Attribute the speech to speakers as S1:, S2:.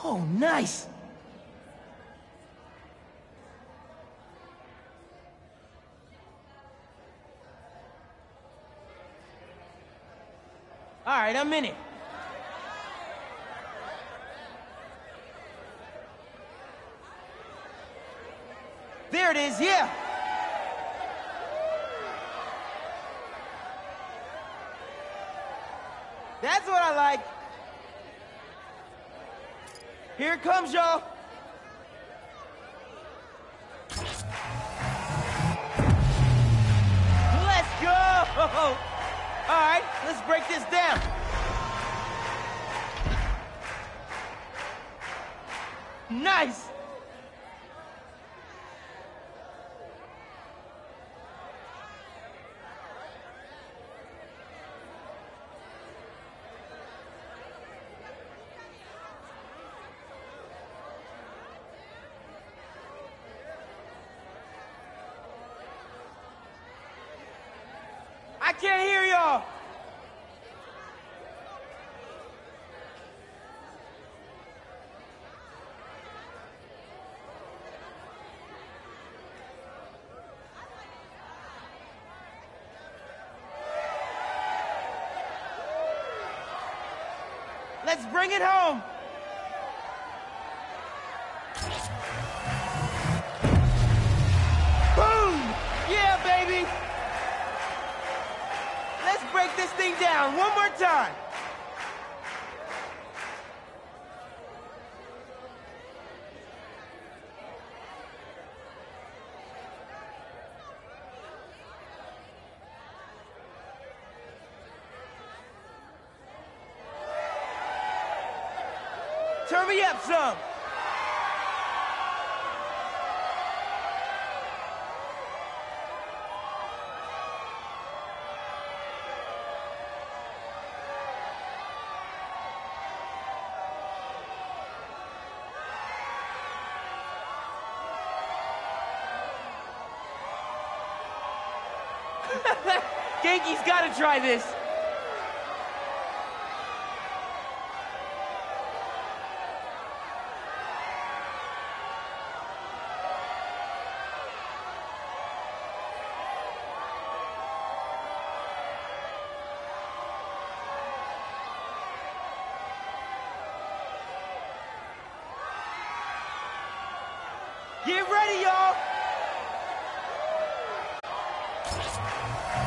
S1: Oh, nice. All right, I'm in it. There it is, yeah. That's what I like. Here it comes, y'all. Let's go! All right, let's break this down. Nice! I can't hear y'all. Let's bring it home. Boom! Yeah, baby. Let's break this thing down one more time. Turn me up some. Genki's gotta try this. Get ready, y'all!